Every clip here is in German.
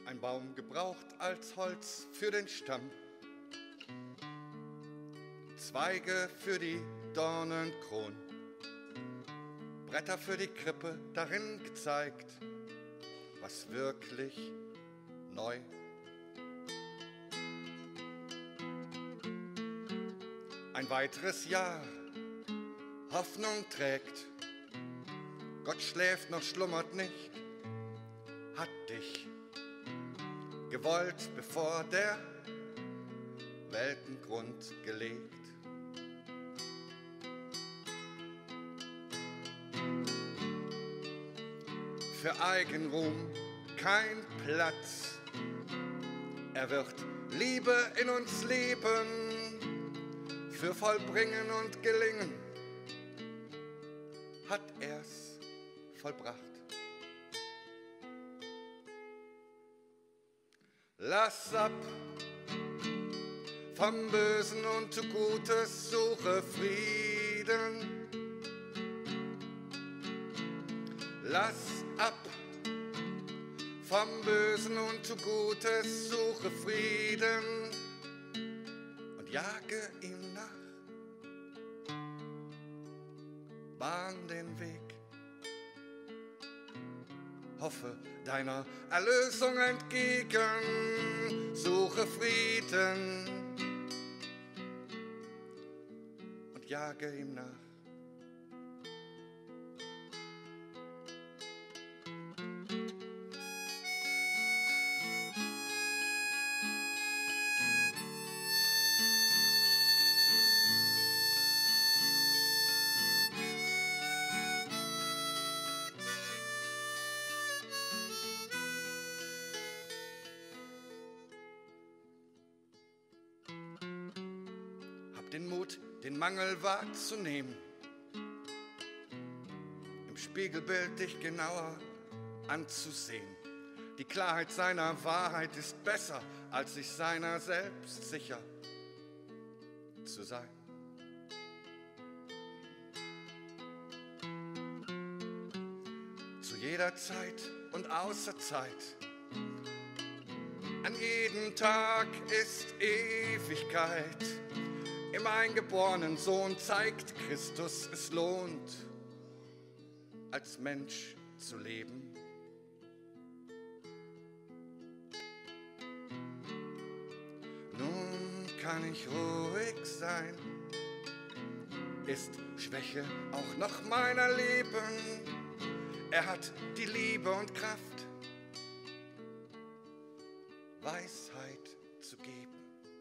Ein Baum gebraucht als Holz für den Stamm, Zweige für die Dornenkron, Bretter für die Krippe, darin gezeigt, was wirklich neu. Ein weiteres Jahr Hoffnung trägt, Gott schläft noch, schlummert nicht, hat dich gewollt, bevor der Weltengrund gelegt. Für Eigenruhm kein Platz, er wird Liebe in uns leben, für Vollbringen und Gelingen hat er's vollbracht. Lass ab vom Bösen und tu Gutes, suche Frieden. Lass ab vom Bösen und tu Gutes, suche Frieden und jage ihm nach. Bahn den Weg, hoffe deiner Erlösung entgegen, suche Frieden und jage ihm nach. Den Mut, den Mangel wahrzunehmen, im Spiegelbild dich genauer anzusehen. Die Klarheit seiner Wahrheit ist besser, als sich seiner selbst sicher zu sein. Zu jeder Zeit und außer Zeit, an jedem Tag ist Ewigkeit. Im eingeborenen Sohn zeigt Christus, es lohnt, als Mensch zu leben. Nun kann ich ruhig sein, ist Schwäche auch noch meiner Leben. Er hat die Liebe und Kraft, Weisheit zu geben.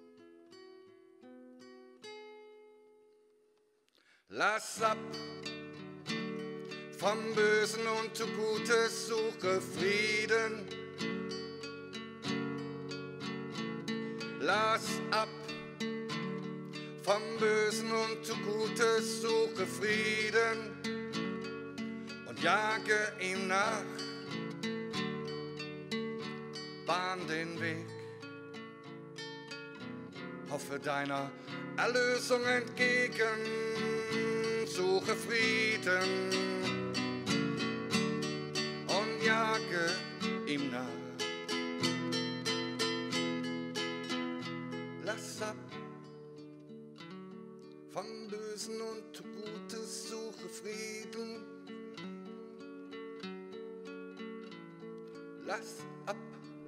Lass ab vom Bösen und tu Gutes, suche Frieden. Lass ab vom Bösen und tu Gutes, suche Frieden und jage ihm nach. Bahn den Weg, hoffe deiner Erlösung entgegen, suche Frieden und jage ihm nach. Lass ab vom Bösen und tu Gutes, suche Frieden. Lass ab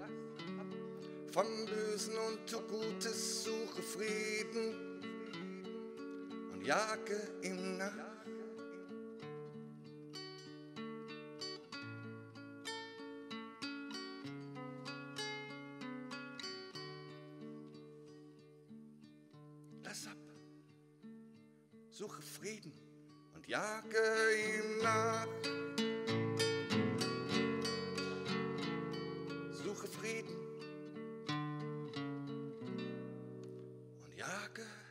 vom Bösen und tu Gutes, suche Frieden und jage ihm nach. Lass ab, suche Frieden und jage ihm nach. Suche Frieden und jage